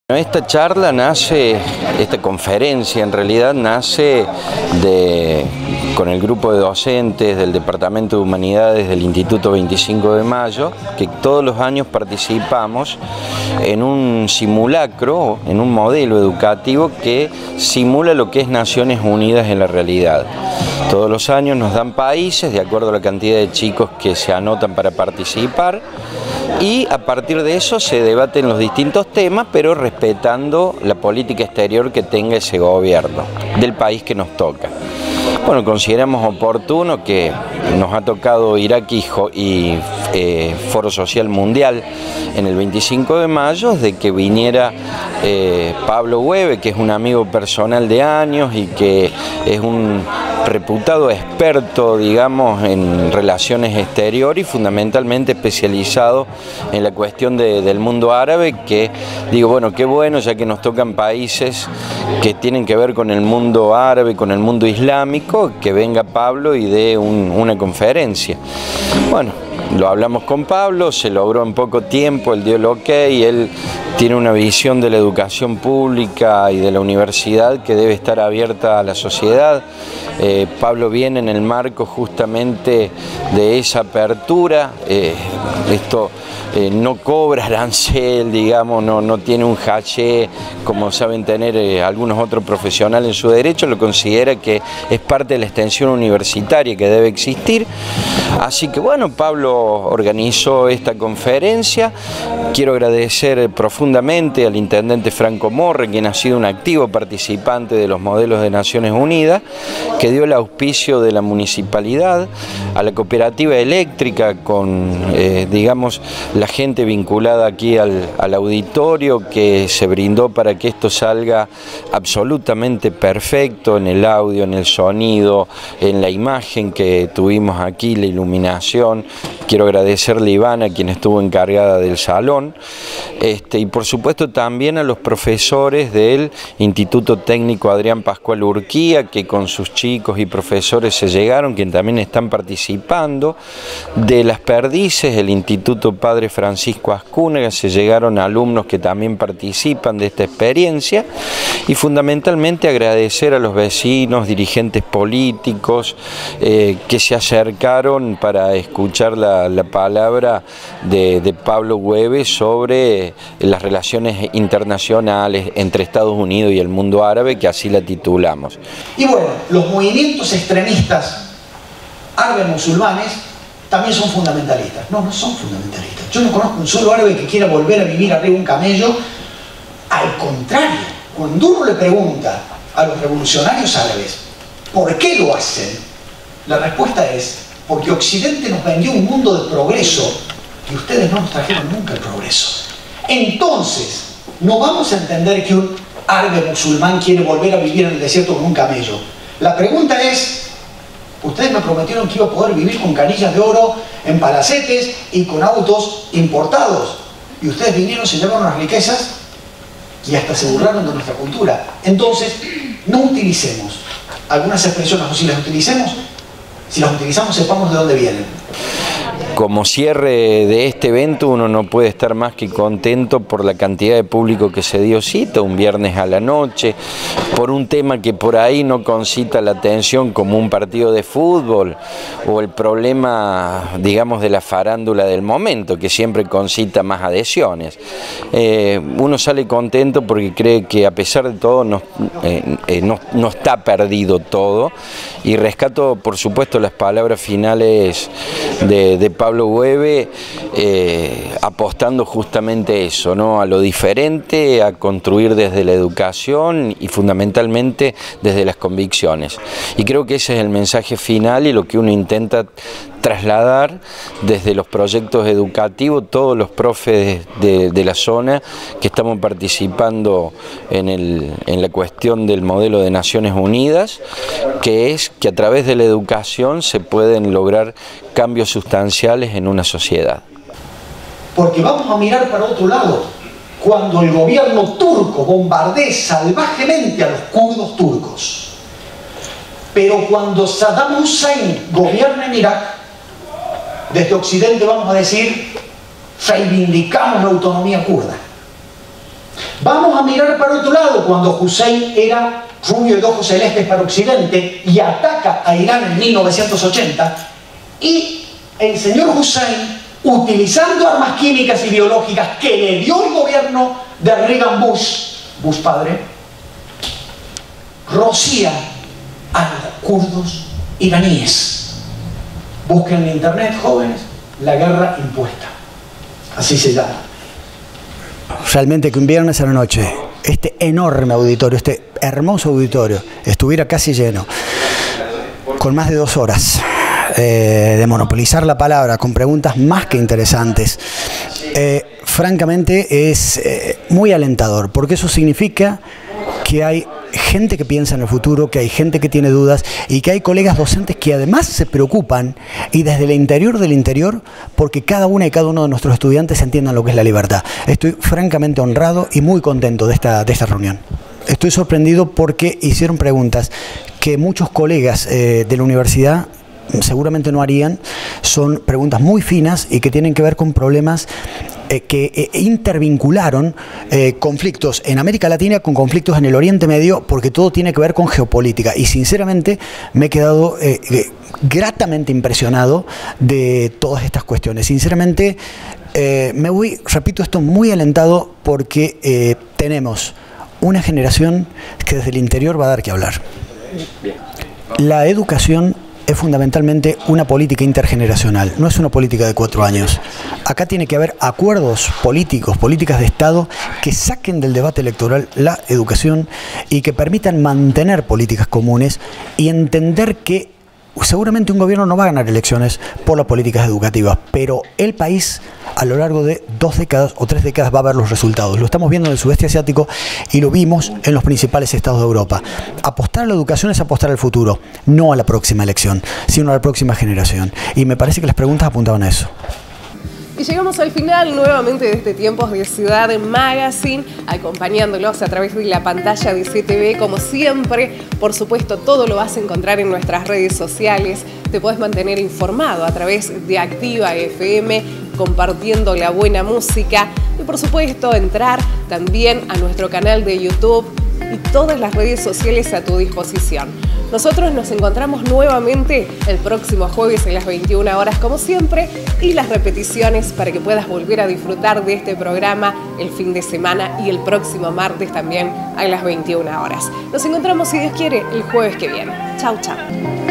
Esta charla nace, esta conferencia en realidad nace con el grupo de docentes del Departamento de Humanidades del Instituto 25 de Mayo, que todos los años participamos en un simulacro, en un modelo educativo que simula lo que es Naciones Unidas en la realidad. Todos los años nos dan países de acuerdo a la cantidad de chicos que se anotan para participar, y a partir de eso se debaten los distintos temas, pero respetando la política exterior que tenga ese gobierno del país que nos toca. Bueno, consideramos oportuno que nos ha tocado Irak y Foro Social Mundial en el 25 de mayo, de que viniera Pablo Hueve, que es un amigo personal de años y que es un reputado experto, digamos, en relaciones exteriores y fundamentalmente especializado en la cuestión del mundo árabe, que digo, bueno, qué bueno, ya que nos tocan países que tienen que ver con el mundo árabe, con el mundo islámico, que venga Pablo y dé una conferencia. Bueno, lo hablamos con Pablo, se logró en poco tiempo, él dio el ok, y él tiene una visión de la educación pública y de la universidad que debe estar abierta a la sociedad. Pablo viene en el marco justamente de esa apertura. Esto no cobra arancel, digamos, no tiene un haché como saben tener algunos otros profesionales en su derecho, lo considera que es parte de la extensión universitaria que debe existir. Así que bueno, Pablo organizó esta conferencia. Quiero agradecer profundamente al intendente Franco Morre, quien ha sido un activo participante de los modelos de Naciones Unidas, que dio el auspicio de la municipalidad, a la cooperativa eléctrica con, digamos, la gente vinculada aquí al auditorio, que se brindó para que esto salga absolutamente perfecto en el audio, en el sonido, en la imagen que tuvimos aquí, la iluminación. Quiero agradecerle a Ivana, quien estuvo encargada del salón, y por supuesto también a los profesores del Instituto Técnico Adrián Pascual Urquía, que con sus chicos y profesores se llegaron, quienes también están participando. De Las Perdices, el Instituto Padre Francisco Ascúnaga, se llegaron alumnos que también participan de esta experiencia, y fundamentalmente agradecer a los vecinos, dirigentes políticos que se acercaron para escuchar la palabra de Pablo Hueve sobre las relaciones internacionales entre Estados Unidos y el mundo árabe, que así la titulamos. Y bueno, los movimientos extremistas árabes musulmanes también son fundamentalistas. No son fundamentalistas. Yo no conozco un solo árabe que quiera volver a vivir arriba de un camello. Al contrario, cuando uno le pregunta a los revolucionarios árabes ¿por qué lo hacen? La respuesta es: porque Occidente nos vendió un mundo de progreso y ustedes no nos trajeron nunca el progreso. Entonces, no vamos a entender que un árabe musulmán quiere volver a vivir en el desierto con un camello. La pregunta es: ustedes me prometieron que iba a poder vivir con canillas de oro, en palacetes y con autos importados. Y ustedes vinieron, se llevaron las riquezas y hasta se burlaron de nuestra cultura. Entonces, no utilicemos algunas expresiones, o si las utilizamos, sepamos de dónde vienen. Como cierre de este evento, uno no puede estar más que contento por la cantidad de público que se dio cita un viernes a la noche, por un tema que por ahí no concita la atención como un partido de fútbol o el problema, digamos, de la farándula del momento, que siempre concita más adhesiones. Uno sale contento porque cree que a pesar de todo no está perdido todo, y rescato por supuesto las palabras finales de Pablo Hueve, apostando justamente eso, ¿no? A lo diferente, a construir desde la educación y fundamentalmente desde las convicciones. Y creo que ese es el mensaje final y lo que uno intenta trasladar desde los proyectos educativos, todos los profes de la zona que estamos participando en la cuestión del modelo de Naciones Unidas, que es que a través de la educación se pueden lograr cambios sustanciales en una sociedad. Porque vamos a mirar para otro lado. Cuando el gobierno turco bombardea salvajemente a los kurdos turcos, pero cuando Saddam Hussein gobierna en Irak, desde Occidente vamos a decir: reivindicamos la autonomía kurda. Vamos a mirar para otro lado cuando Hussein era rubio y de ojos celestes para Occidente y ataca a Irán en 1980, y el señor Hussein, utilizando armas químicas y biológicas que le dio el gobierno de Reagan Bush padre, rocía a los kurdos iraníes. Busquen en internet, jóvenes, la guerra impuesta. Así se llama. Realmente que un viernes a la noche este enorme auditorio, este hermoso auditorio, estuviera casi lleno, con más de 2 horas de monopolizar la palabra, con preguntas más que interesantes, francamente es muy alentador, porque eso significa que hay gente que piensa en el futuro, que hay gente que tiene dudas y que hay colegas docentes que además se preocupan, y desde el interior del interior, porque cada una y cada uno de nuestros estudiantes entiendan lo que es la libertad. Estoy francamente honrado y muy contento de esta reunión. Estoy sorprendido porque hicieron preguntas que muchos colegas de la universidad seguramente no harían. Son preguntas muy finas y que tienen que ver con problemas que intervincularon conflictos en América Latina con conflictos en el Oriente Medio, porque todo tiene que ver con geopolítica. Y sinceramente me he quedado gratamente impresionado de todas estas cuestiones. Sinceramente me voy, repito esto, muy alentado, porque tenemos una generación que desde el interior va a dar que hablar. La educación es fundamentalmente una política intergeneracional, no es una política de 4 años. Acá tiene que haber acuerdos políticos, políticas de Estado que saquen del debate electoral la educación y que permitan mantener políticas comunes y entender que seguramente un gobierno no va a ganar elecciones por las políticas educativas, pero el país a lo largo de 2 décadas o 3 décadas va a ver los resultados. Lo estamos viendo en el sudeste asiático y lo vimos en los principales estados de Europa. Apostar a la educación es apostar al futuro, no a la próxima elección, sino a la próxima generación. Y me parece que las preguntas apuntaban a eso. Y llegamos al final nuevamente de este Tiempos de Ciudad Magazine, acompañándolos a través de la pantalla de CTV, como siempre. Por supuesto, todo lo vas a encontrar en nuestras redes sociales. Te podés mantener informado a través de Activa FM, compartiendo la buena música. Y por supuesto, entrar también a nuestro canal de YouTube y todas las redes sociales a tu disposición. Nosotros nos encontramos nuevamente el próximo jueves a las 21 horas como siempre, y las repeticiones para que puedas volver a disfrutar de este programa el fin de semana y el próximo martes también a las 21 horas. Nos encontramos, si Dios quiere, el jueves que viene. Chau, chau.